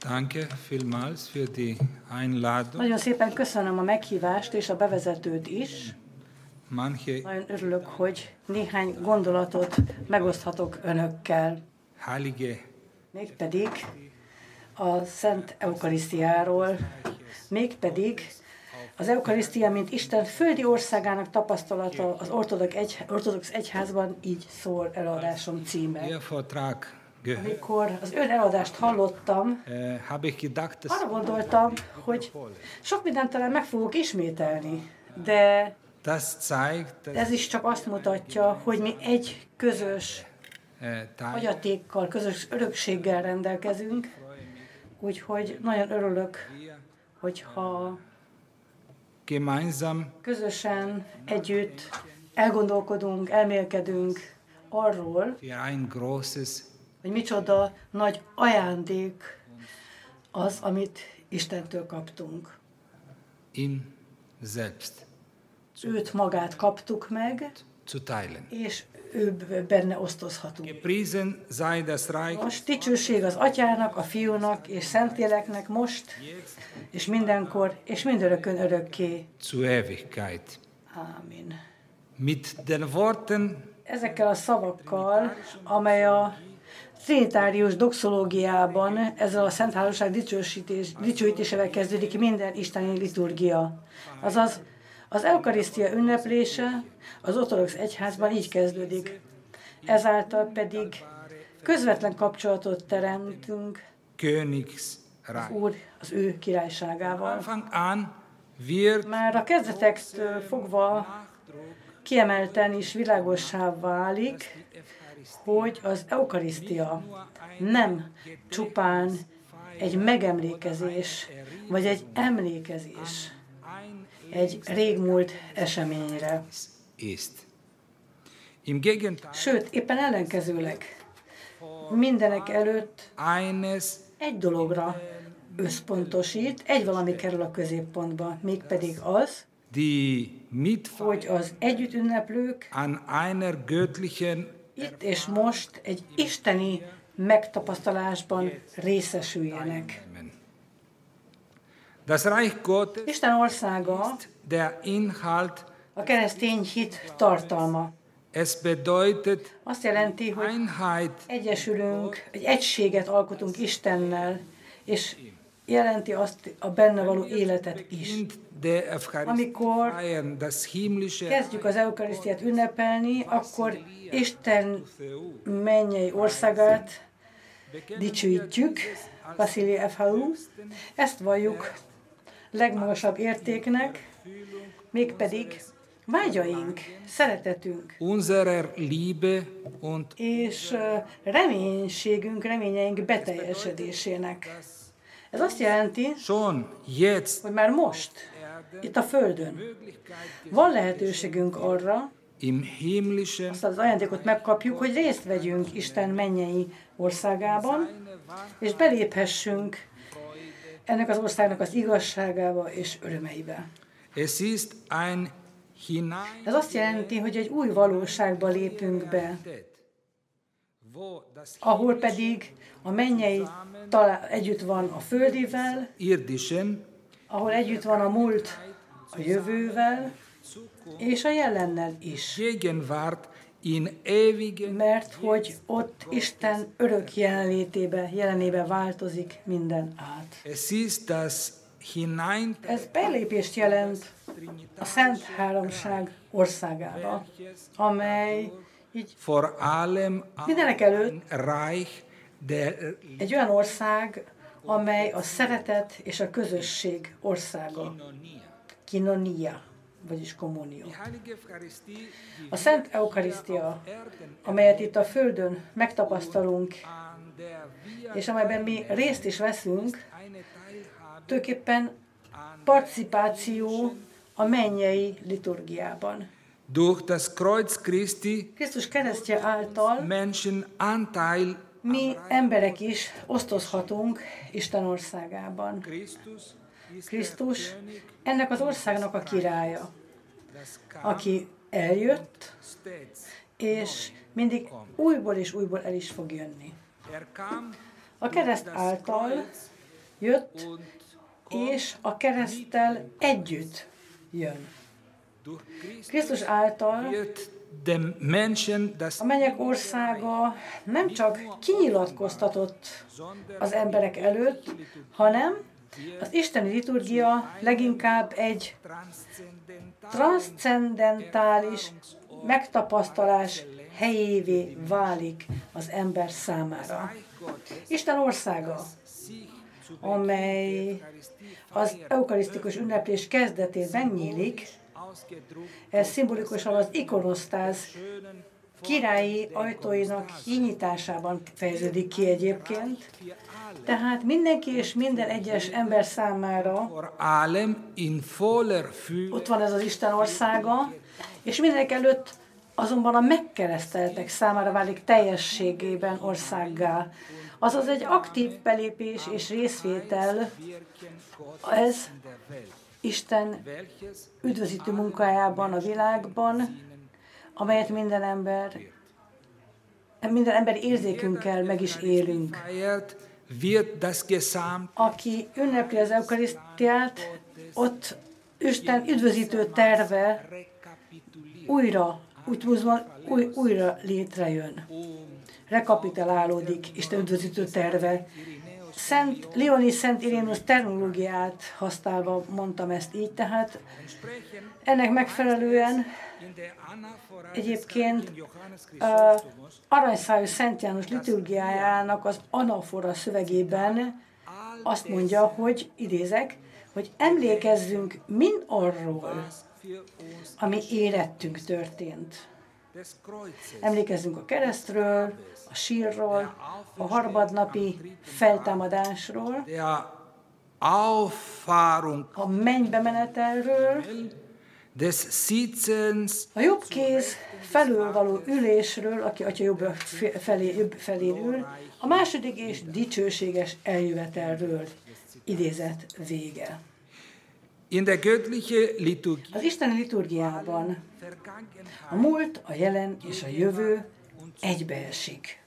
Danke vielmals für die Einladung. Nagyon szépen köszönöm a meghívást és a bevezetőt is. Nagyon örülök, hogy néhány gondolatot megoszthatok önökkel. Heilige Mégpedig a Szent Eukarisztiáról, mégpedig az Eukarisztia, mint Isten földi országának tapasztalata az ortodox egyházban, így szól előadásom címe. Amikor az ön előadást hallottam, arra gondoltam, hogy sok mindent talán meg fogok ismételni, de ez is csak azt mutatja, hogy mi egy közös hagyatékkal, közös örökséggel rendelkezünk, úgyhogy nagyon örülök, hogyha közösen együtt elgondolkodunk, elmélkedünk arról, hogy micsoda nagy ajándék az, amit Istentől kaptunk. Őt magát kaptuk meg, és ő benne osztozhatunk. Most dicsőség az Atyának, a Fiúnak és Szentléleknek most, és mindenkor, és mindörökkön örökké. Ámen. Mit den Worten, ezekkel a szavakkal, amely a trinitárius doxológiában, ezzel a Szent Háromság dicsőítésével kezdődik minden isteni liturgia. Azaz, az eukarisztia ünneplése az ortodox egyházban így kezdődik. Ezáltal pedig közvetlen kapcsolatot teremtünk az Úr, az ő királyságával. Már a kezdetektől fogva kiemelten is világossá válik, hogy az eukarisztia nem csupán egy megemlékezés, vagy egy emlékezés egy régmúlt eseményre. Sőt, éppen ellenkezőleg mindenek előtt egy dologra összpontosít, egy valami kerül a középpontba, mégpedig az, hogy az együtt ünneplők itt és most egy isteni megtapasztalásban részesüljenek. Isten országa a keresztény hit tartalma. Azt jelenti, hogy egyesülünk, egy egységet alkotunk Istennel, és jelenti azt a benne való életet is. Amikor kezdjük az eukarisztiát ünnepelni, akkor Isten mennyei országát dicsőítjük, Vasili F.H.U. Ezt valljuk legmagasabb értéknek, mégpedig vágyaink, szeretetünk és reményeink beteljesedésének. Ez azt jelenti, hogy már most, itt a Földön, van lehetőségünk arra, azt az ajándékot megkapjuk, hogy részt vegyünk Isten mennyei országában, és beléphessünk ennek az országnak az igazságába és örömeibe. Ez azt jelenti, hogy egy új valóságba lépünk be, ahol pedig a mennyei együtt van a földivel, ahol együtt van a múlt a jövővel, és a jelennel is. Mert hogy ott Isten örök jelenébe változik minden át. Ez belépést jelent a Szent Háromság országába, amely így mindenek előtt egy olyan ország, amely a szeretet és a közösség országa. Kinonia, vagyis kommunió. A Szent Eukarisztia, amelyet itt a Földön megtapasztalunk, és amelyben mi részt is veszünk, tulajdonképpen participáció a mennyei liturgiában. Krisztus keresztje által mi emberek is osztozhatunk Isten országában. Krisztus ennek az országnak a királya, aki eljött, és mindig újból és újból el is fog jönni. A kereszt által jött, és a kereszttel együtt jön. Krisztus által a mennyek országa nem csak kinyilatkoztatott az emberek előtt, hanem az isteni liturgia leginkább egy transzcendentális megtapasztalás helyévé válik az ember számára. Isten országa, amely az eukarisztikus ünneplés kezdetén megnyílik, ez szimbolikusan az ikonosztáz királyi ajtóinak kinyitásában fejeződik ki egyébként. Tehát mindenki és minden egyes ember számára ott van ez az Isten országa, és mindenek előtt azonban a megkereszteltek számára válik teljességében országgá. Azaz egy aktív belépés és részvétel, ez Isten üdvözítő munkájában a világban, amelyet minden ember érzékünkkel meg is élünk. Aki ünnepli az eukarisztiát, ott Isten üdvözítő terve újra létrejön. Rekapitulálódik Isten üdvözítő terve. Szent Irénusz terminológiát használva mondtam ezt így, tehát ennek megfelelően egyébként aranyszájú Szent János liturgiájának az anafora szövegében azt mondja, hogy idézek, hogy emlékezzünk mind arról, ami érettünk történt. Emlékezzünk a keresztről, a sírról, a harmadnapi feltámadásról, a mennybe menetelről, a jobb kéz felől való ülésről, aki Atya jobb felén ül, a második és dicsőséges eljövetelről. Idézet vége. Az isteni liturgiában a múlt, a jelen és a jövő egybeesik.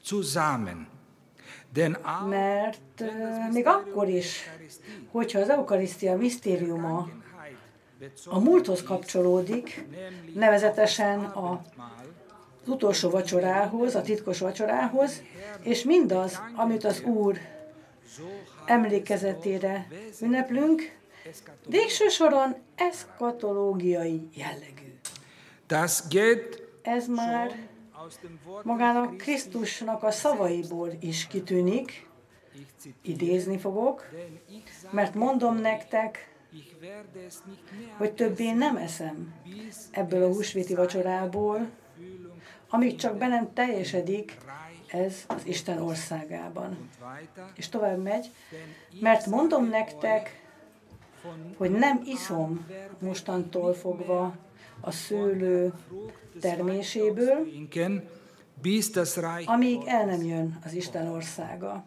Mert még akkor is, hogyha az eukarisztia misztériuma a múlthoz kapcsolódik, nevezetesen az utolsó vacsorához, a titkos vacsorához, és mindaz, amit az Úr emlékezetére ünneplünk, végső soron eszkatológiai jellegű. Ez már magának Krisztusnak a szavaiból is kitűnik, idézni fogok, mert mondom nektek, hogy többé nem eszem ebből a húsvéti vacsorából, amíg csak be nem teljesedik ez az Isten országában. És tovább megy, mert mondom nektek, hogy nem iszom mostantól fogva a szőlő terméséből, amíg el nem jön az Isten országa.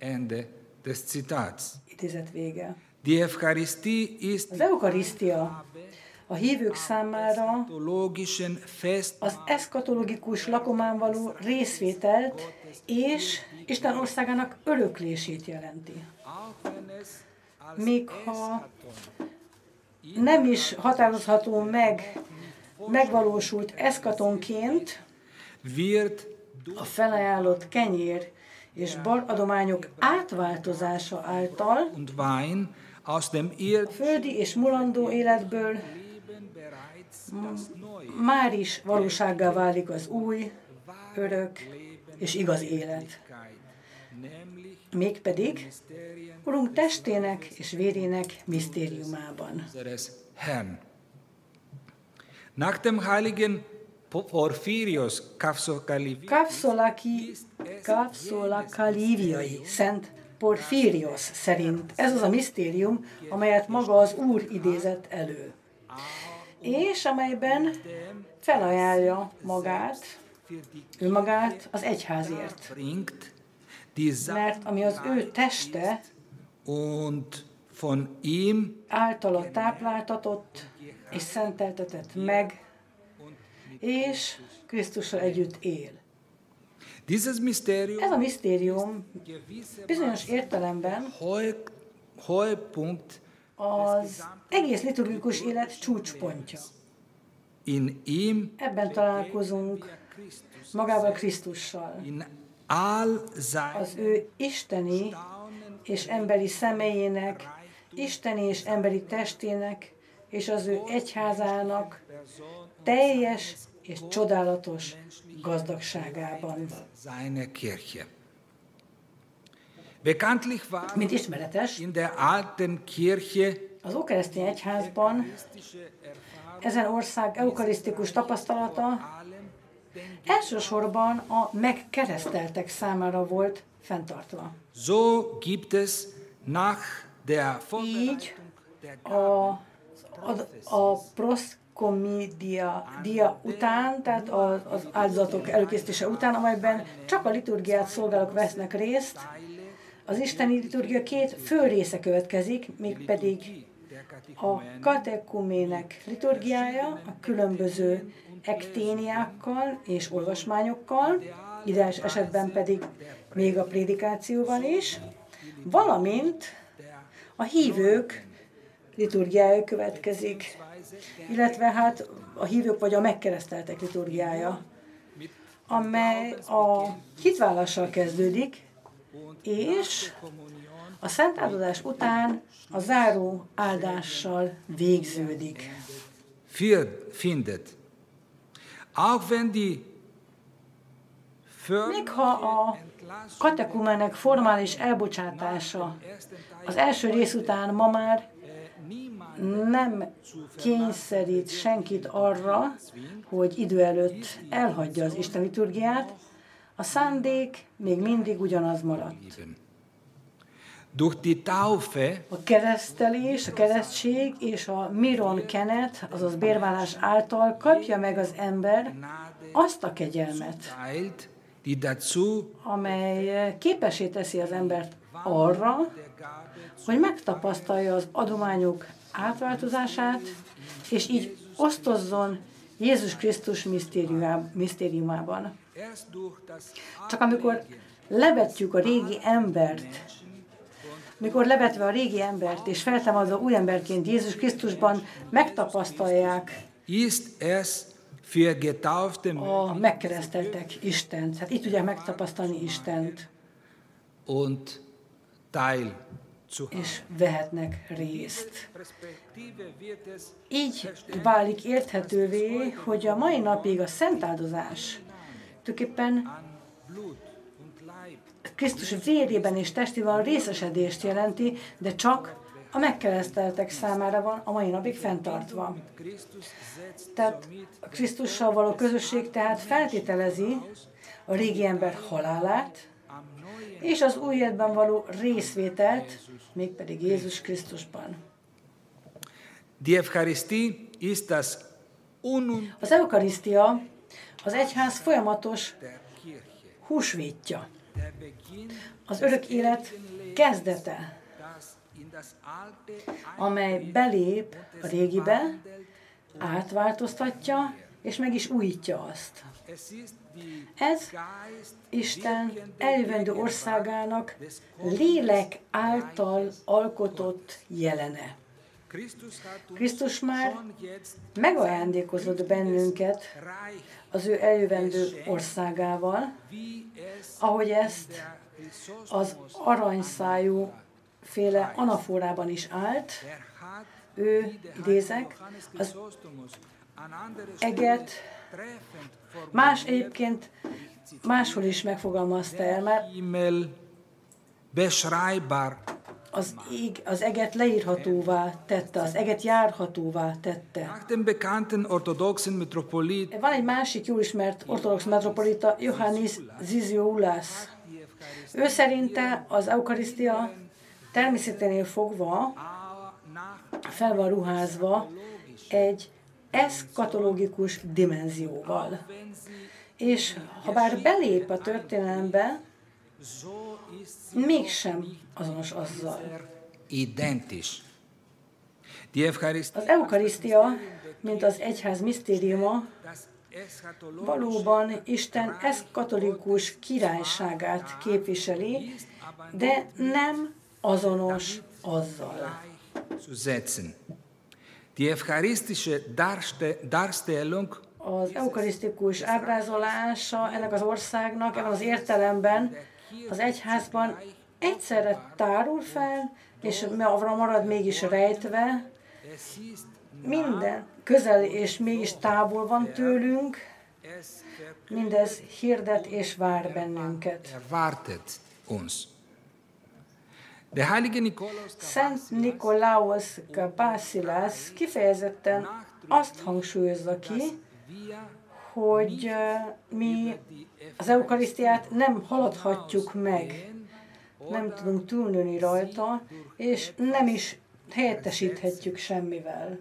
Idézet vége. Az eukarisztia a hívők számára az eszkatológikus lakomán való részvételt és Isten országának öröklését jelenti. Még ha nem is határozható megvalósult eszkatonként, a felajánlott kenyér és baradományok átváltozása által a földi és mulandó életből már is valósággá válik az új, örök és igaz élet. Mégpedig Urunk testének és vérének misztériumában. Nach dem heiligen Porphyrios Kavszolakaliviai Szent Porphyrios szerint ez az a misztérium, amelyet maga az Úr idézett elő, és amelyben felajánlja önmagát az egyházért. Mert ami az ő teste általa tápláltatott és szenteltetett meg, és Krisztussal együtt él. Ez a misztérium bizonyos értelemben Höhepunkt az egész liturgikus élet csúcspontja. In ihm ebben találkozunk magával Krisztussal. Az ő isteni és emberi személyének, isteni és emberi testének, és az ő egyházának teljes és csodálatos gazdagságában. Mint ismeretes, az ókeresztény egyházban ezen ország eukarisztikus tapasztalata elsősorban a megkereszteltek számára volt fenntartva. Így a proszkomidia után, tehát az áldozatok előkészítése után, amelyben csak a liturgiát szolgálók vesznek részt, az isteni liturgia két fő része következik, mégpedig a katekumének liturgiája, a különböző ekténiákkal és olvasmányokkal, ideális esetben pedig még a prédikációval is, valamint a hívők liturgiája következik, illetve hát a hívők vagy a megkereszteltek liturgiája, amely a hitvállassal kezdődik, és a szentáldozás után a záró áldással végződik. Még ha a katekumenek formális elbocsátása az első rész után ma már nem kényszerít senkit arra, hogy idő előtt elhagyja az Isten liturgiát, a szándék még mindig ugyanaz maradt. A keresztelés, a keresztség és a miron kenet, azaz bérvállás által kapja meg az ember azt a kegyelmet, amely képessé teszi az embert arra, hogy megtapasztalja az adományok átváltozását, és így osztozzon Jézus Krisztus misztériumában. Csak amikor levetjük a régi embert, mikor levetve a régi embert és feltámadva új emberként Jézus Krisztusban megtapasztalják a megkereszteltek Istent. Hát itt tudják megtapasztalni Istent. És vehetnek részt. Így válik érthetővé, hogy a mai napig a szentáldozás tulajdonképpen Krisztus vérében és testében a részesedést jelenti, de csak a megkereszteltek számára van a mai napig fenntartva. Tehát a Krisztussal való közösség tehát feltételezi a régi ember halálát, és az új életben való részvételt, mégpedig Jézus Krisztusban. Az eukarisztia az egyház folyamatos húsvétja, az örök élet kezdete, amely belép a régibe, átváltoztatja, és meg is újítja azt. Ez Isten eljövendő országának lélek által alkotott jelene. Krisztus már megajándékozott bennünket az ő eljövendő országával, ahogy ezt az aranyszájú féle anaforában is állt. Ő, idézek, az eget más egyébként máshol is megfogalmazta el, mert az eget leírhatóvá tette, az eget járhatóvá tette. Van egy másik jól ismert ortodox metropolita, Iohannis Zizioulas. Ő szerinte az eukarisztia természeténél fogva fel van ruházva egy eszkatológikus dimenzióval. És ha bár belép a történelembe, mégsem azonos azzal. Az eukarisztia, mint az egyház misztériuma, valóban Isten eszkatolikus királyságát képviseli, de nem azonos azzal. Die eucharistische Darstellung az eukarisztikus ábrázolása ennek az országnak ebben az értelemben az egyházban egyszerre tárul fel, és marad mégis rejtve, minden közel és mégis távol van tőlünk, mindez hirdet és vár bennünket. Szent Nikolaus Kapásilász kifejezetten azt hangsúlyozza ki, hogy mi az eukarisztiát nem haladhatjuk meg, nem tudunk túlnőni rajta, és nem is helyettesíthetjük semmivel.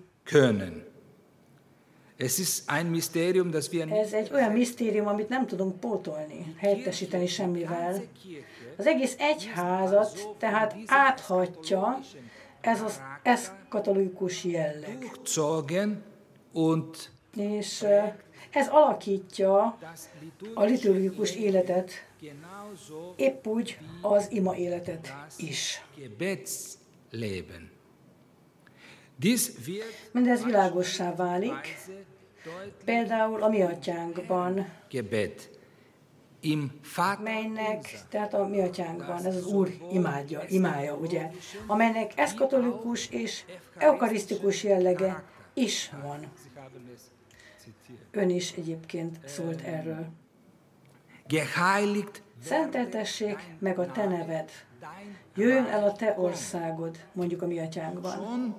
Ez egy olyan misztérium, amit nem tudunk pótolni, helyettesíteni semmivel. Az egész egyházat tehát áthatja ez az eszkatolikus jelleg. És ez alakítja a liturgikus életet, épp úgy az ima életet is. Mindez világossá válik, például a mi atyánkban, melynek, tehát a mi atyánkban, ez az Úr imája, ugye, amelynek eszkatolikus és eukarisztikus jellege is van. Ön is egyébként szólt erről. Szenteltessék meg a te neved. Jöjjön el a te országod, mondjuk a mi atyánkban.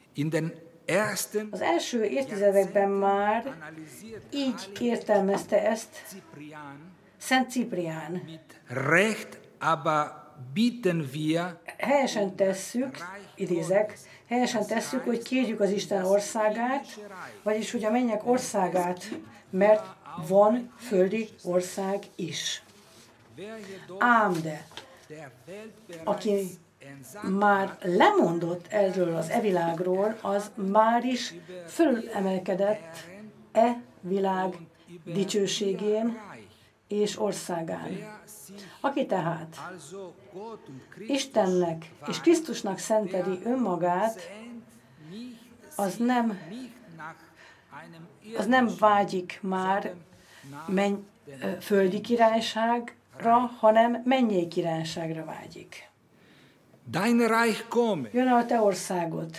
Az első évtizedekben már így értelmezte ezt Szent Ciprián. Helyesen tesszük, idézek, helyesen tesszük, hogy kérjük az Isten országát, vagyis hogy a mennyek országát, mert van földi ország is. Ám de, aki már lemondott erről az világról, az már is fölemelkedett világ dicsőségén és országán. Aki tehát Istennek és Krisztusnak szenteli önmagát, az nem vágyik már földi királyságra, hanem mennyei királyságra vágyik. Jön a te országod.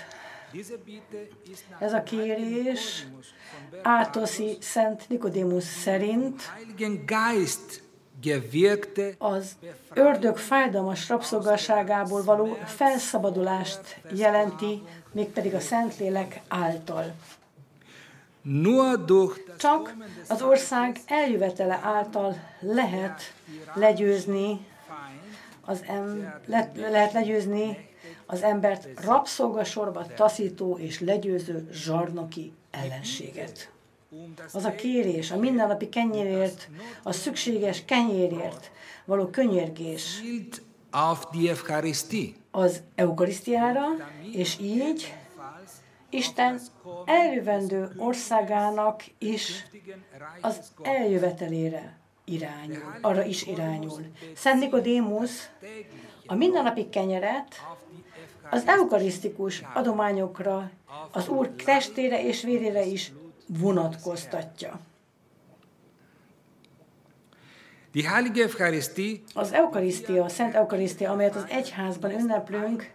Ez a kérés Átoszi Szent Nikodémusz szerint az ördög fájdalmas rabszolgaságából való felszabadulást jelenti, mégpedig a Szentlélek által. Csak az ország eljövetele által lehet legyőzni az embert rabszolgasorba taszító és legyőző zsarnoki ellenséget. Az a kérés, a mindennapi kenyérért, a szükséges kenyérért való könyörgés az eukarisztiára, és így Isten eljövendő országának is az eljövetelére irányul, arra is irányul. Szent Nikodémusz a mindennapi kenyeret az eukarisztikus adományokra, az Úr testére és vérére is vonatkoztatja. Az eukarisztia, a Szent Eukarisztia, amelyet az egyházban ünneplünk,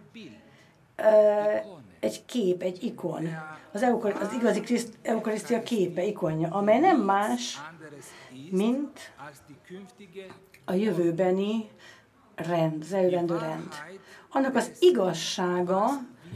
egy kép, egy ikon. Az igazi eukarisztia képe, ikonja, amely nem más, mint a jövőbeni rend, az eljövendő rend. Annak az igazsága,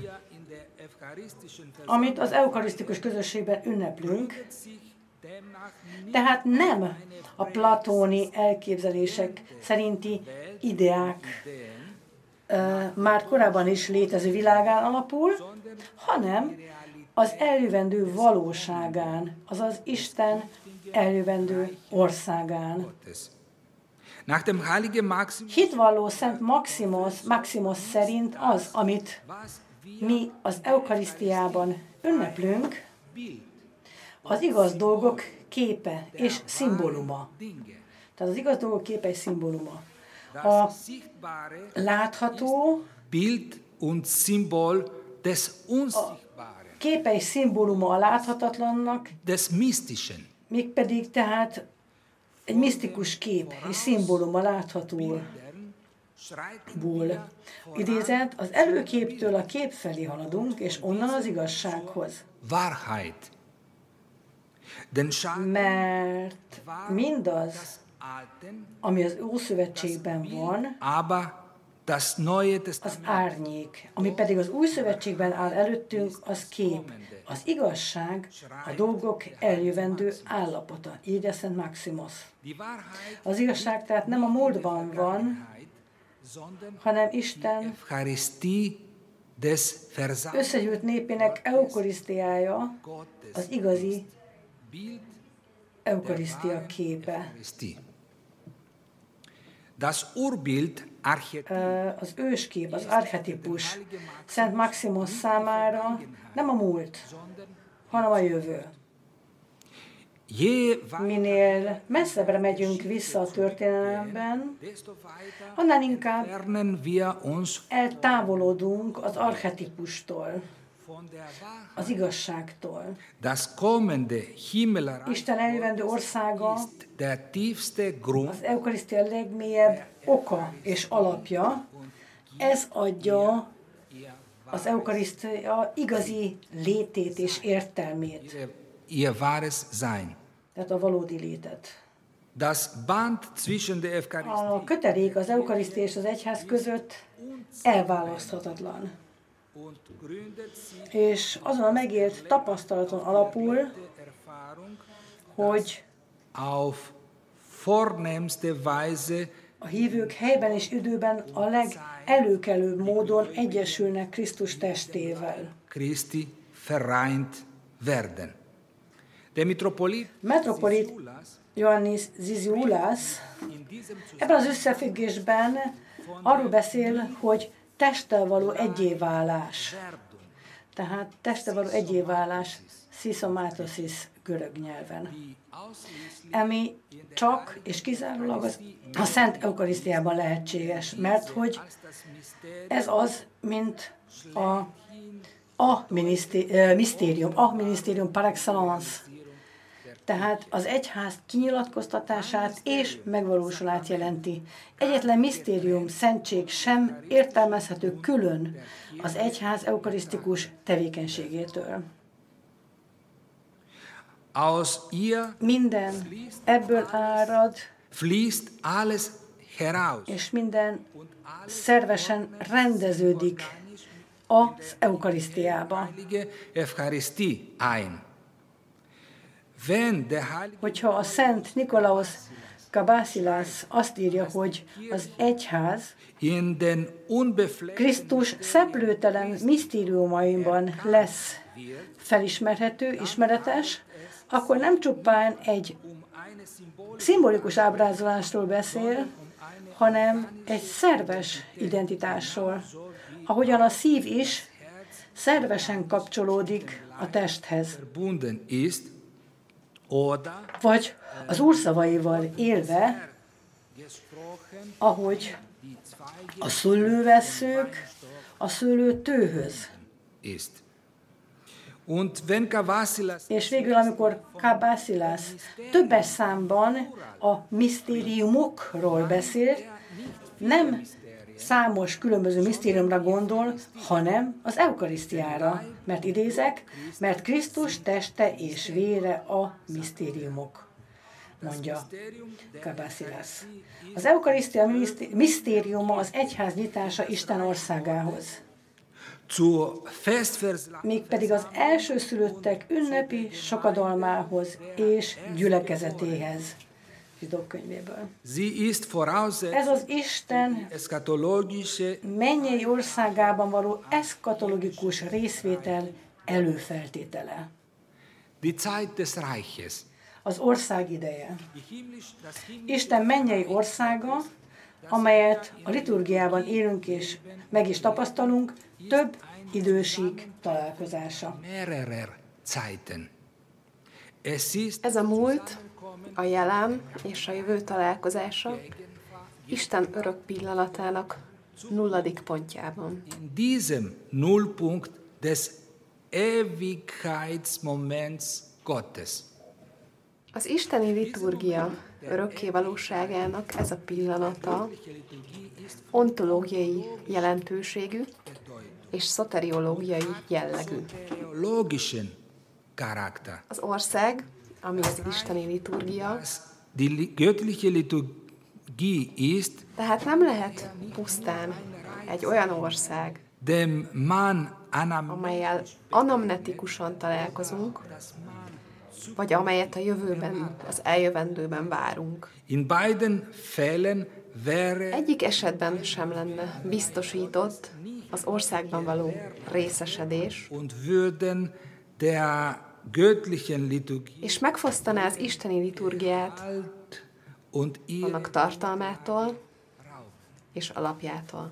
amit az eukarisztikus közösségben ünneplünk, tehát nem a platóni elképzelések szerinti ideák már korábban is létező világán alapul, hanem az eljövendő valóságán, azaz Isten eljövendő országán. Hitvalló Szent Maximus szerint az, amit mi az eukarisztiában ünneplünk, az igaz dolgok képe és szimbóluma. Tehát az igaz dolgok képe és szimbóluma. A látható und Symbol des Unsichtbaren. Képe és szimbóluma a láthatatlannak, des Mystischen. Mégpedig tehát egy misztikus kép és szimbólum a láthatóból. Idézet, az előképtől a kép felé haladunk, és onnan az igazsághoz. Wahrheit. Mert mindaz, ami az Ószövetségben van, az árnyék, ami pedig az Új Szövetségben áll előttünk, az kép. Az igazság a dolgok eljövendő állapota, írja Szent Maximus. Az igazság tehát nem a múltban van, hanem Isten összegyűlt népének eukarisztiája, az igazi eukarisztia képe. Az őskép, az archetipus Szent Maximus számára nem a múlt, hanem a jövő. Minél messzebbre megyünk vissza a történelemben, annál inkább eltávolodunk az archetipustól, az igazságtól. Isten eljövendő országa az eukarisztia legmélyebb oka és alapja. Ez adja az eukarisztia igazi létét és értelmét. Ihr wahres Sein. Tehát a valódi létet. Das Band zwischen der Eucharistie. A kötelék az eukarisztia és az egyház között elválaszthatatlan. És azon a megélt tapasztalaton alapul, hogy auf vornehmste Weise a hívők helyben és időben a legelőkelőbb módon egyesülnek Krisztus testével. Christi vereint werden. Der Metropolit Ioannis Zizioulas ebben az összefüggésben arról beszél, hogy testtel való egyéválás. Tehát testtel való egyéválás, szisomatosis görög nyelven. Ami csak és kizárólag a Szent Eukarisztiában lehetséges, mert hogy ez az, mint a minisztérium par excellence. Tehát az egyház kinyilatkoztatását és megvalósulát jelenti. Egyetlen misztérium, szentség sem értelmezhető külön az egyház eukarisztikus tevékenységétől. Minden ebből árad, és minden szervesen rendeződik az eukarisztiába. Hogyha a Szent Nikolaus Kabasilas azt írja, hogy az egyház Krisztus szeplőtelen misztériumaiban lesz felismerhető, ismeretes, akkor nem csupán egy szimbolikus ábrázolásról beszél, hanem egy szerves identitásról, ahogyan a szív is szervesen kapcsolódik a testhez. Vagy az Úr szavaival élve, ahogy a szőlővesszők a szőlőtőhöz. És végül, amikor Kabasilas többes számban a misztériumokról beszél, nem számos különböző misztériumra gondol, hanem az eukarisztiára, mert idézek, mert Krisztus teste és vére a misztériumok, mondja Kabasilas. Az eukarisztia misztériuma az egyház nyitása Isten országához. Mégpedig az elsőszülöttek ünnepi sokadalmához és gyülekezetéhez. Zsidók könyvéből. Ez az Isten mennyei országában való eszkatológikus részvétel előfeltétele. Az ország ideje. Isten mennyei országa, amelyet a liturgiában élünk és meg is tapasztalunk, több idősík találkozása. Ez a múlt, a jelen és a jövő találkozása Isten örök pillanatának nulladik pontjában. In diesem Nullpunkt des Ewigkeitsmoments Gottes. Az isteni liturgia örökkévalóságának ez a pillanata ontológiai jelentőségű és szoteriológiai jellegű. Az ország, ami az isteni liturgia, Die göttliche Liturgie ist, tehát nem lehet pusztán egy olyan ország, dem man amellyel anamnetikusan találkozunk, vagy amelyet a jövőben, az eljövendőben várunk. In beiden Fällen wäre Egyik esetben sem lenne biztosított az országban való részesedés, und würden der göttlichen Liturgie és megfosztaná az isteni liturgiát und annak tartalmától és alapjától.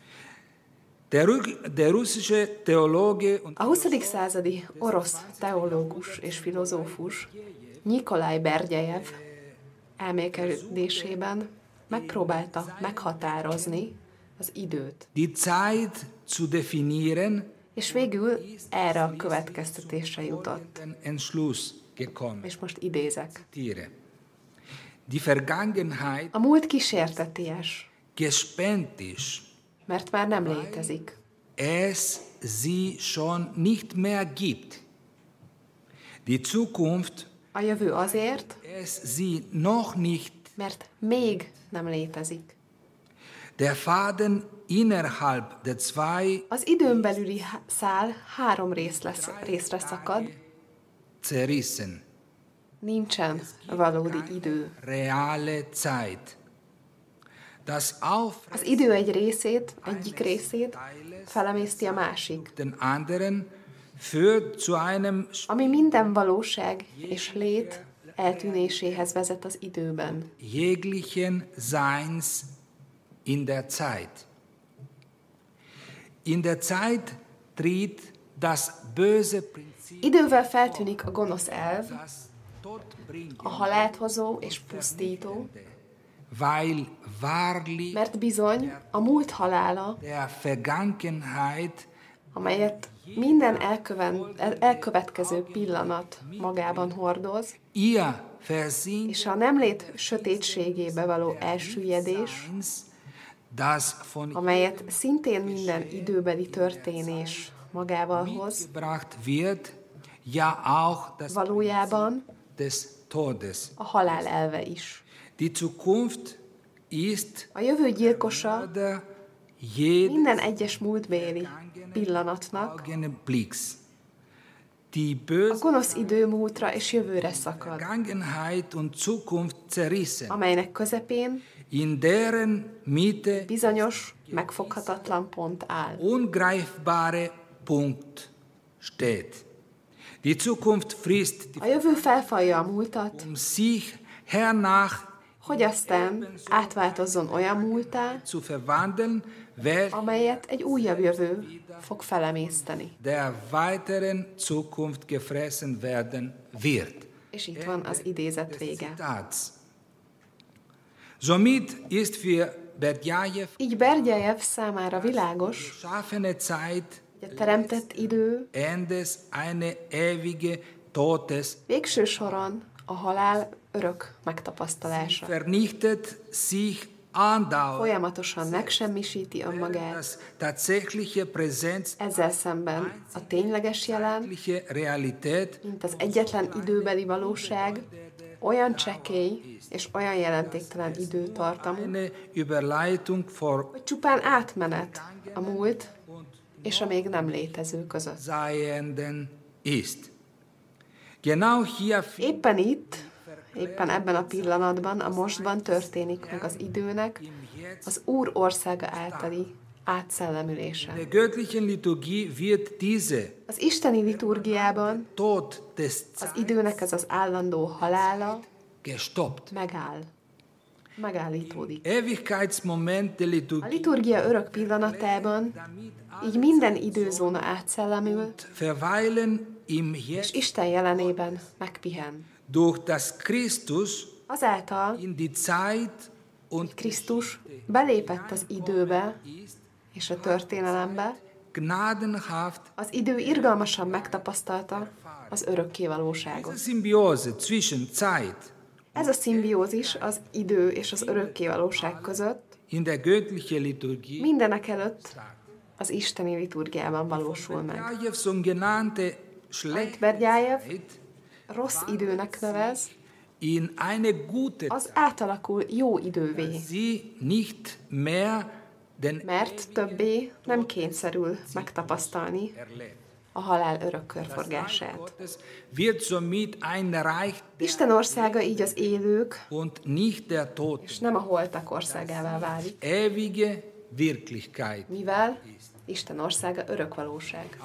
Der russische Theologe und A 20. századi orosz teológus és filozófus Nyikolaj Berdjejev elmélkedésében megpróbálta meghatározni az időt, die Zeit zu definieren, és végül erre a következtetésre jutott. den Entschluss gekommen. És most idézek. Die Vergangenheit A múlt kísérteties, gespenstisch, mert már nem létezik. es sie schon nicht mehr gibt. Die Zukunft, A jövő azért, es sie noch nicht. mert még nem létezik. Der Faden innerhalb der zwei Az időn belüli szál 3 részre szakad, zerrissen. nincsen valódi idő. Reale Zeit. Az idő egyik részét felemészti a másik, Den anderen führt zu einem ami minden valóság és lét eltűnéséhez vezet az időben. jeglichen Seins in der Zeit. In der Zeit tritt das böse Prinzip, Idővel feltűnik a gonosz elv, das Tod bringt, a halált hozó és pusztító, weil wahrlich mert bizony a múlt halála, der Vergangenheit amelyet minden elkövetkező pillanat magában hordoz, ihr versinkt és a nemlét sötétségébe való elsüllyedés, das von amelyet szintén minden időbeli történés magával hoz, gebracht wird, ja auch das valójában des Todes. a halál elve is. Die Zukunft ist A jövő gyilkosa oder jedes minden egyes múltbéli pillanatnak, Augenblicks. Die a böse gonosz idő múltra és jövőre szakad, Vergangenheit und Zukunft zerrissen, amelynek közepén in deren Mitte bizonyos, megfoghatatlan pont áll. ungreifbare Punkt steht. Die Zukunft frisst A jövő felfalja a múltat, sich hernach hogy aztán átváltozzon olyan múltá, zu verwandeln, welche amelyet egy újabb jövő fog felemészteni. der weiteren Zukunft gefressen werden wird. És itt van az idézet vége. Zitats. Somit ist für Berdjajew Így Berdjajev számára világos, schaffene Zeit hogy a teremtett idő Endes eine ewige Todes végső soron a halál örök megtapasztalása. vernichtet sich andauernd Folyamatosan megsemmisíti önmagát, das tatsächliche Präsenz, ezzel szemben a tényleges jelen, tatsächliche Realität mint az egyetlen időbeli valóság, olyan csekély és olyan jelentéktelen időtartamú, eine Überleitung vor hogy csupán átmenet a múlt és a még nem létező között. Seienden ist. Genau hier Éppen itt, éppen ebben a pillanatban, a mostban történik meg az időnek az Úr országa általi átszellemülése. der göttlichen Liturgie wird diese Az isteni liturgiában Tod des az időnek ez az állandó halála gestoppt. megállítódik. Ewigkeitsmoment der A Liturgie liturgia örök pillanatában így minden időzóna átszellemül, verweilen im és Jetzt Isten jelenében megpihen. durch das Christus Azáltal, in die Zeit hogy Krisztus belépett az időbe és a történelembe, az idő irgalmasan megtapasztalta az örökkévalóságot. Ez a szimbiózis az idő és az örökkévalóság között mindenek előtt az isteni liturgiában valósul meg. Amit Bergyajev rossz időnek nevez, az átalakul jó idővé, mert többé nem kényszerül megtapasztalni a halál örök körforgását. Isten országa így az élők és nem a holtak országává válik, mivel Isten országa örök valóság.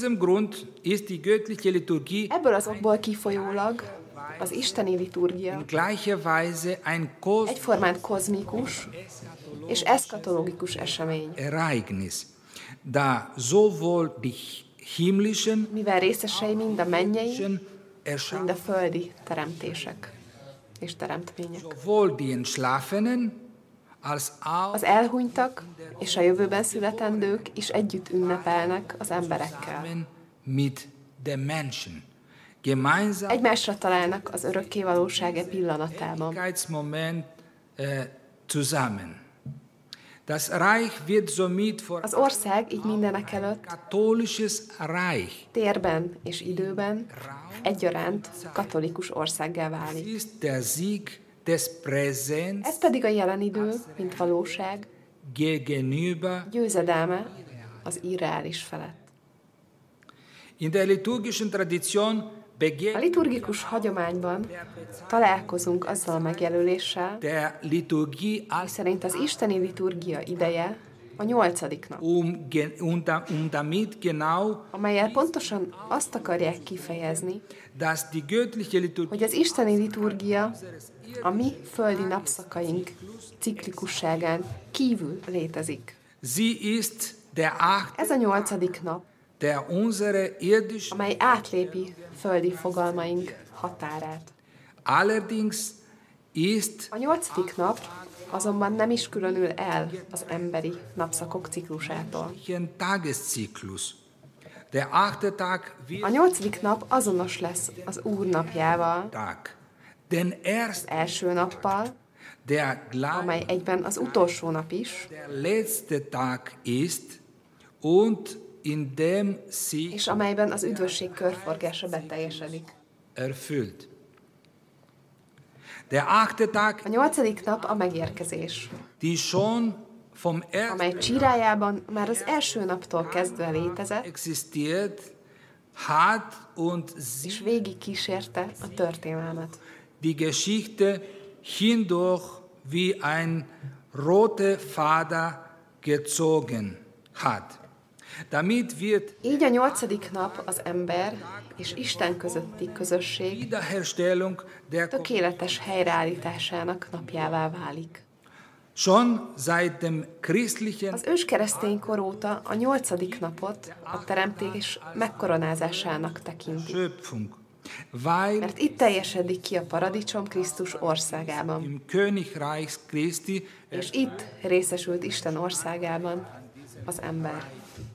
Ebből az okból kifolyólag az isteni liturgia egyformán kozmikus és eszkatológikus esemény, mivel részesei mind a mennyei, mind a földi teremtések és teremtmények. Az elhunytak és a jövőben születendők is együtt ünnepelnek az emberekkel. Egymásra találnak az örökkévalóság pillanatában. Az ország így mindenek előtt térben és időben egyaránt katolikus országgá válik. Ez pedig a jelen idő, mint valóság, győzedelme az irreális felett. A liturgikus hagyományban találkozunk azzal a megjelöléssel, szerint az isteni liturgia ideje a 8. nap, amellyel pontosan azt akarják kifejezni, hogy az isteni liturgia a mi földi napszakaink ciklikusságán kívül létezik. Ez a 8. nap, amely átlépi földi fogalmaink határát. A 8. nap azonban nem is különül el az emberi napszakok ciklusától. A 8. nap azonos lesz az Úr napjával, az első nappal, amely egyben az utolsó nap is, és amelyben az üdvösség körforgása beteljesedik. A 8. nap a megérkezés, amely csirájában már az első naptól kezdve létezett, és végig kísérte a történelmet. Die Geschichte hindurch wie ein roter Faden gezogen hat. Így a 8. nap az ember és Isten közötti közösség tökéletes helyreállításának napjává válik. Az őskeresztény kor óta a 8. napot a teremtés megkoronázásának tekinti, mert itt teljesedik ki a paradicsom Krisztus országában, és itt részesült Isten országában az ember.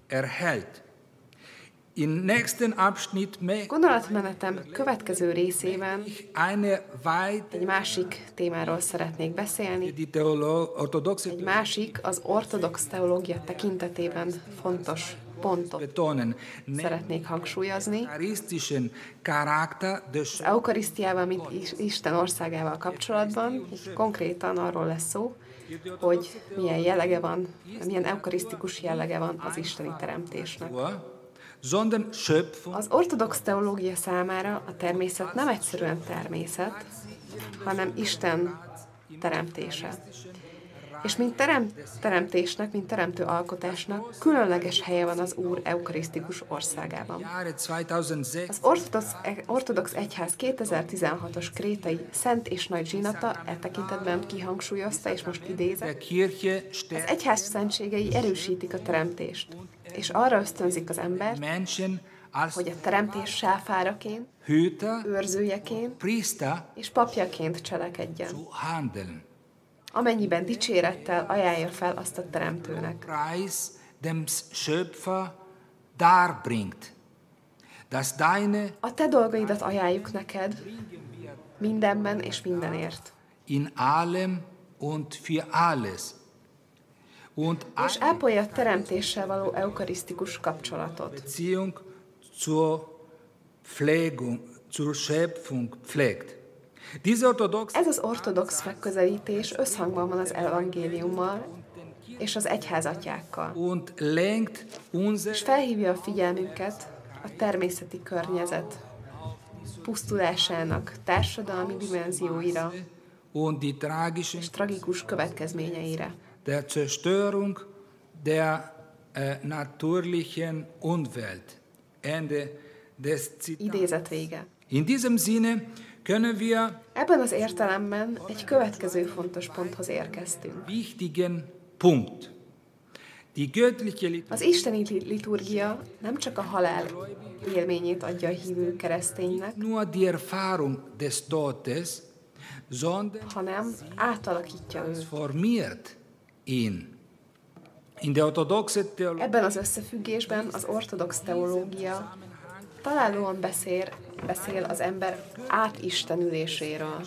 Gondolatmenetem következő részében egy másik témáról szeretnék beszélni, egy másik az ortodox teológia tekintetében fontos pontot szeretnék hangsúlyozni. Az eukarisztiával, mint Isten országával kapcsolatban, konkrétan arról lesz szó, hogy milyen jellege van, milyen eukarisztikus jellege van az isteni teremtésnek. Az ortodox teológia számára a természet nem egyszerűen természet, hanem Isten teremtése. És mint teremtésnek, mint teremtő alkotásnak különleges helye van az Úr eukarisztikus országában. Az ortodox egyház 2016-os krétai Szent és Nagy Zsinata e tekintetben kihangsúlyozta, és most idézek, az egyház szentségei erősítik a teremtést, és arra ösztönzik az embert, hogy a teremtés sáfáraként, őrzőjeként és papjaként cselekedjen. amennyiben dicsérettel ajánlja fel azt a teremtőnek. Preis dem Schöpfer darbringt. Dass deine a te dolgaidat ajánljuk neked, mindenben és mindenért. In allem und für alles. És ápolja a teremtéssel való eukarisztikus kapcsolatot. Beziehung zur Schöpfung pflegt. Ez az ortodox megközelítés összhangban van az evangéliummal és az egyházatjákkal. És felhívja a figyelmünket a természeti környezet pusztulásának társadalmi dimenzióira és tragikus következményeire. Der Zerstörung der natürlichen Umwelt. Ende des Zitats. Idézet vége. In diesem Sinne können wir ebben az értelemben egy következő fontos ponthoz érkeztünk. Wichtigen Punkt. Az isteni liturgia nem csak a halál élményét adja a hívő kereszténynek, hanem átalakítja őt. Ebben az összefüggésben az ortodox teológia találóan beszél az ember átistenüléséről.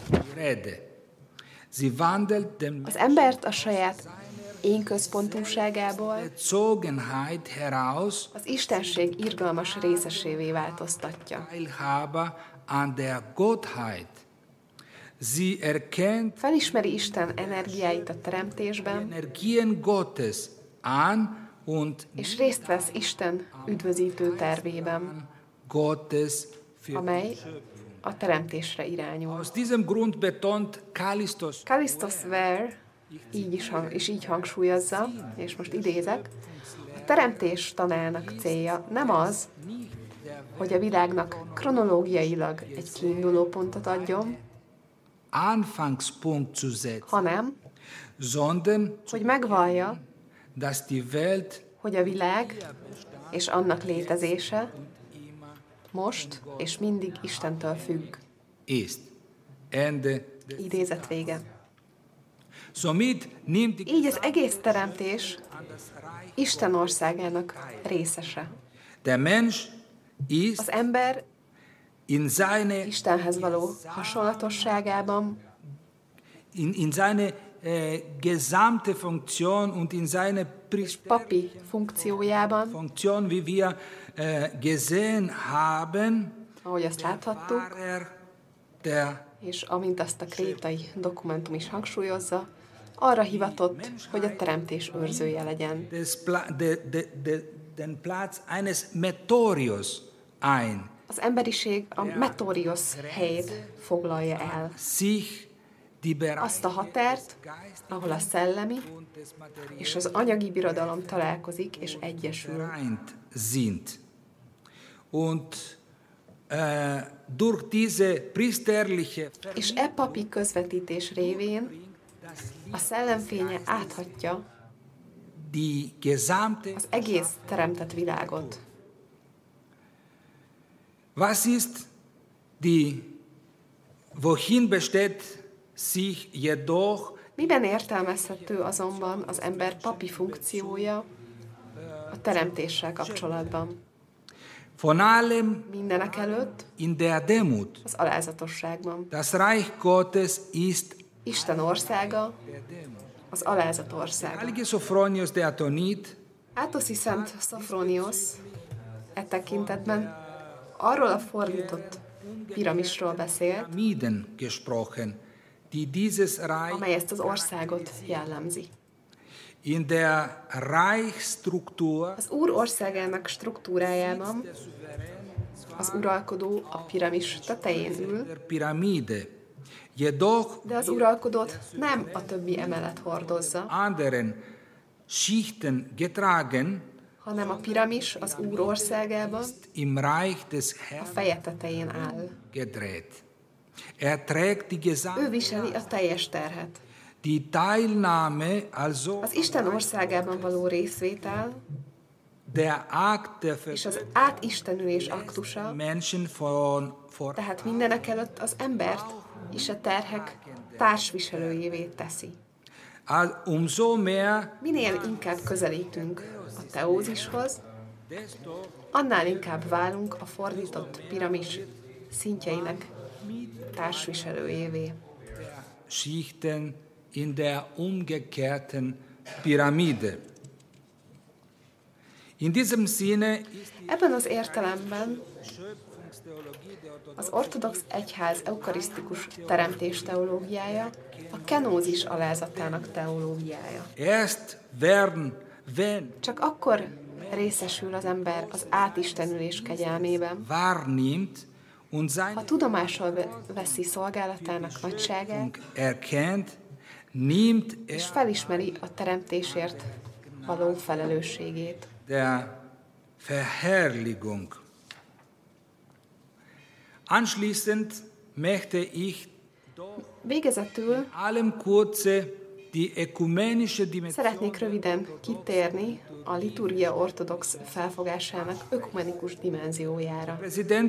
Az embert a saját én központúságából az istenség irgalmas részesévé változtatja. Felismeri Isten energiáit a teremtésben, és részt vesz Isten üdvözítő tervében, amely a teremtésre irányul. Kallistos Ware így hangsúlyozza, és most idézek, a teremtés tanának célja nem az, hogy a világnak kronológiailag egy kiinduló pontot adjon, hanem, hogy megvallja, hogy a világ és annak létezése most és mindig Istentől függ. Idézet vége. Így az egész teremtés Isten országának részese. Az ember Istenhez való hasonlatosságában in seine gesamte Funktion und in seine papi funkciójában, wie wir gesehen haben, ahogy azt láthattuk, és amint azt a krétai dokumentum is hangsúlyozza, arra hivatott, hogy a teremtés őrzője legyen. Den Platz eines Metorios ein. Az emberiség a Metorios helyét foglalja el. Azt a határt, ahol a szellemi és az anyagi birodalom találkozik és egyesül. És e papi közvetítés révén a szellemfénye áthatja az egész teremtett világot. Wohin besteht sich jedoch miben értelmezhető azonban az ember papi funkciója a teremtéssel kapcsolatban? Von allem mindenek előtt in der Demut. Az alázatosságban. Das Reich Gottes ist Isten országa, az alázat országa. Heilige Sophronius der Atonit, Átoszi Szent Sophronius e tekintetben arról a fordított piramisról beszélt, amely ezt az országot jellemzi. In der Reichsstruktur, az Úr országának struktúrájában az uralkodó a piramis tetején ül, de az uralkodót nem a többi emelet hordozza, Schichten getragen, hanem a piramis az Úr országában im Reich des a feje tetején áll. Gedreht. Trägt die gesamte, ő viseli a teljes terhet. Die Teilnahme also az Isten országában való részvétel der Akt der és az átistenülés aktusa, Menschen tehát mindenek előtt az embert és a terhek társviselőjévé teszi. Minél inkább közelítünk a teózishoz, annál inkább válunk a fordított piramis szintjeinek társviselőjévé. Schichten in der umgekehrten Pyramide. In diesem Sinne ebben az értelemben az ortodox egyház eukarisztikus teremtés teológiája a kenózis alázatának teológiája. Csak akkor részesül az ember az átistenülés kegyelmében, ha tudomásul veszi szolgálatának nagyságát, és felismeri a teremtésért való felelősségét. Der Verherrlichung. Anschließend möchte ich végezetül allem kurze die ökumenische Dimension szeretnék röviden kitérni a liturgia ortodox felfogásának ökumenikus dimenziójára.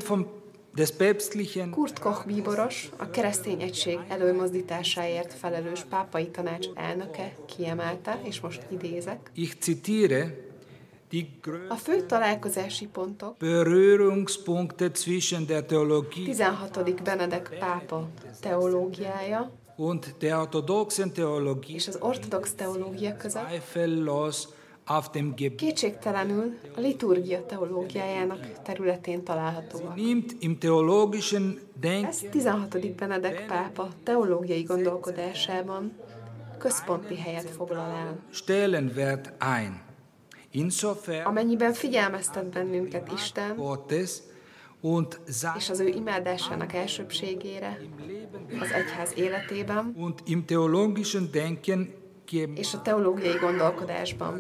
Kurt Koch bíboros, a keresztény egység előmozdításáért felelős pápai tanács elnöke kiemelte, és most idézek. Ich zitiere: a fő találkozási pontok Berührungspunkte zwischen der Theologie 16. Benedek pápa teológiája und der orthodoxen Theologie és az ortodox teológia között zweifellos auf dem kétségtelenül a liturgia teológiájának területén találhatóak. Nimmt im theologischen Denken ez 16. Benedek pápa teológiai gondolkodásában központi helyet foglal el. Stellenwert ein. Amennyiben figyelmeztet bennünket Isten és az ő imádásának elsőbbségére az egyház életében és a teológiai gondolkodásban.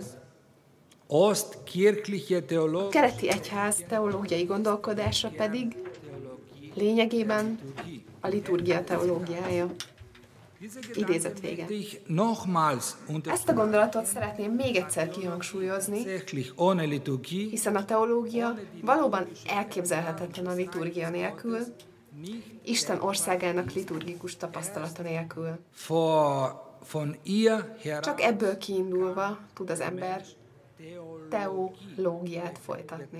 A keleti egyház teológiai gondolkodása pedig lényegében a liturgia teológiája. Idézet vége. Ezt a gondolatot szeretném még egyszer kihangsúlyozni, hiszen a teológia valóban elképzelhetetlen a liturgia nélkül, Isten országának liturgikus tapasztalata nélkül. Csak ebből kiindulva tud az ember teológiát folytatni.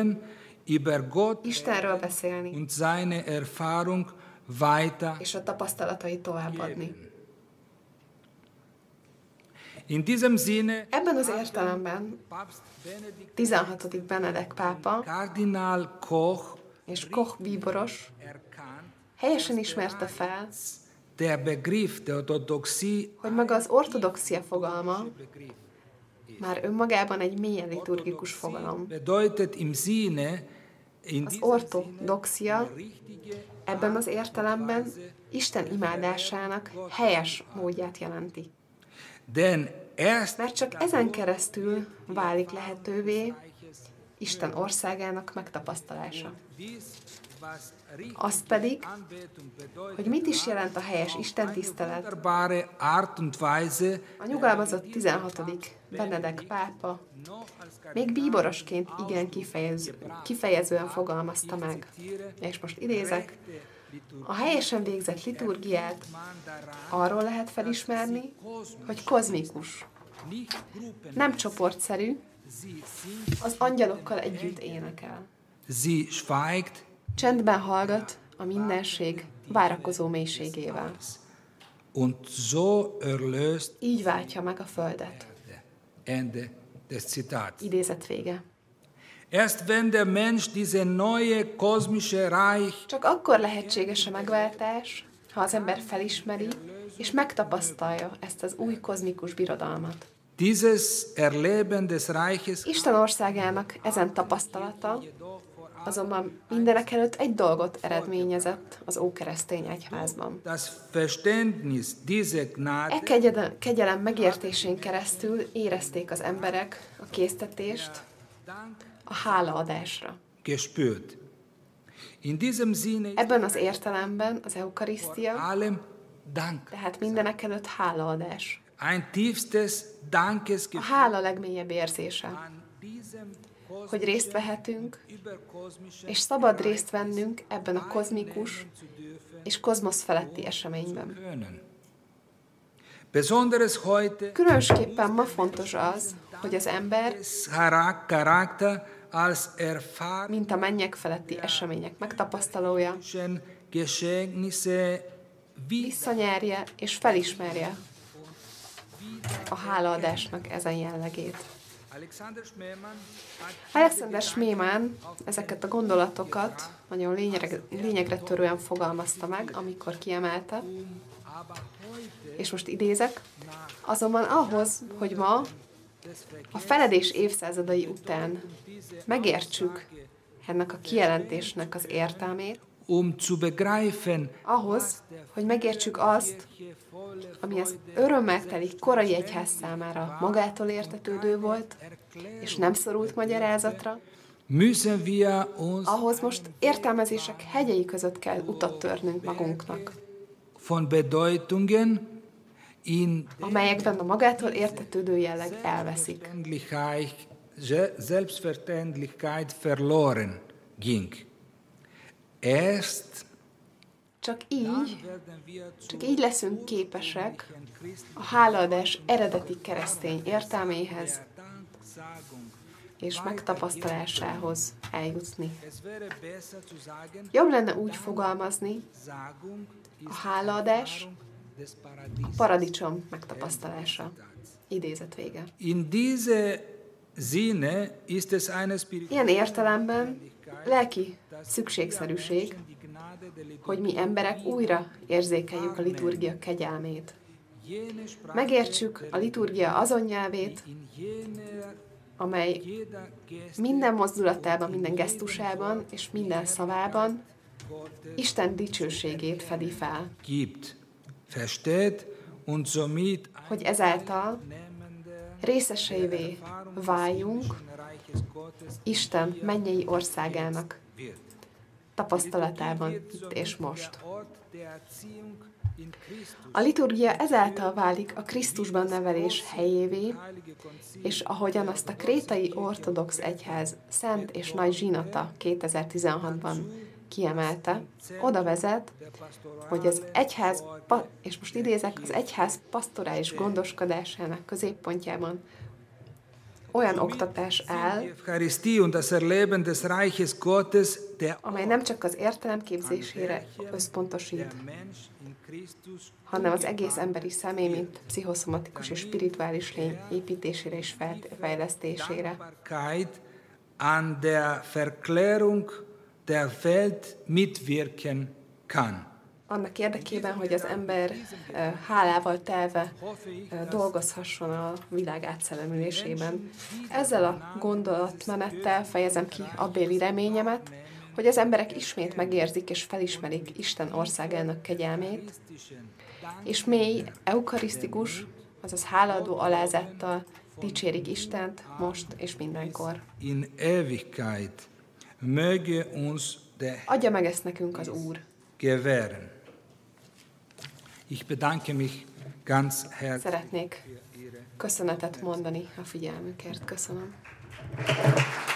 Istenről beszélni, és a tapasztalatai továbbadni. Ebben az értelemben 16. Benedek pápa Kardinál Koch és Koch bíboros helyesen ismerte fel, hogy maga az ortodoxia fogalma már önmagában egy mélyen liturgikus fogalom. Az ortodoxia ebben az értelemben Isten imádásának helyes módját jelenti. Mert csak ezen keresztül válik lehetővé Isten országának megtapasztalása. Azt pedig, hogy mit is jelent a helyes istentisztelet, a nyugalmazott 16. Benedek pápa még bíborosként igen kifejezően fogalmazta meg. És most idézek, a helyesen végzett liturgiát arról lehet felismerni, hogy kozmikus, nem csoportszerű, az angyalokkal együtt énekel. Csendben hallgat a mindenség várakozó mélységével. Így váltja meg a földet. Ende des Zitats. Idézet vége. Erst wenn der Mensch diese neue kosmische Reich csak akkor lehetséges a megváltás, ha az ember felismeri és megtapasztalja ezt az új kozmikus birodalmat. Dieses Erleben des Reiches Isten országának ezen tapasztalata azonban mindenekelőtt egy dolgot eredményezett az ókeresztény egyházban. Das Verständnis dieser Gnade kegyelem megértésén keresztül érezték az emberek a késztetést a hálaadásra. Gespürt. In diesem Sinne ebben az értelemben az eukarisztia Dank. Tehát mindenekelőtt hálaadás. Ein tiefstes Dankesgefühl. A hála legmélyebb érzése, hogy részt vehetünk, és szabad részt vennünk ebben a kozmikus és kozmosz feletti eseményben. Különösképpen ma fontos az, hogy az ember, mint a mennyek feletti események megtapasztalója, visszanyerje és felismerje a hálaadásnak ezen jellegét. Alexander Schmemann ezeket a gondolatokat nagyon lényegre törően fogalmazta meg, amikor kiemelte, és most idézek, azonban ahhoz, hogy ma a feledés évszázadai után megértsük ennek a kijelentésnek az értelmét, ahhoz, hogy megértsük azt, ami az örömmel teli korai egyház számára magától értetődő volt, és nem szorult magyarázatra, ahhoz most értelmezések hegyei között kell utat törnünk magunknak, amelyekben a magától értetődő jelleg elveszik. Csak így leszünk képesek a hálaadás eredeti keresztény értelméhez és megtapasztalásához eljutni. Jobb lenne úgy fogalmazni, a hálaadás a paradicsom megtapasztalása. Idézet vége. Ilyen értelemben lelki szükségszerűség, hogy mi emberek újra érzékeljük a liturgia kegyelmét. Megértsük a liturgia azon nyelvét, amely minden mozdulatában, minden gesztusában és minden szavában Isten dicsőségét fedi fel. Hogy ezáltal részeseivé váljunk Isten mennyei országának tapasztalatában itt és most. A liturgia ezáltal válik a Krisztusban nevelés helyévé, és ahogyan azt a krétai ortodox egyház szent és nagy zsinata 2016-ban kiemelte, oda vezet, hogy az egyház, és most idézek, az egyház pastorális gondoskodásának középpontjában olyan oktatás áll, amely nem csak az értelem képzésére összpontosít, hanem az egész emberi személy, mint pszichoszomatikus és spirituális lény építésére és fejlesztésére. An der Verklärung der Welt mitwirken kann. Annak érdekében, hogy az ember hálával telve dolgozhasson a világ átszellemülésében. Ezzel a gondolatmenettel fejezem ki abbéli reményemet, hogy az emberek ismét megérzik és felismerik Isten országának kegyelmét, és mély, eukarisztikus, azaz hálaadó alázattal dicsérik Istent most és mindenkor. In Ewigkeit möge uns der adja meg ezt nekünk az Úr. Gewähren. Ich bedanke mich ganz herzlich. Szeretnék köszönetet mondani a figyelmükért. Köszönöm.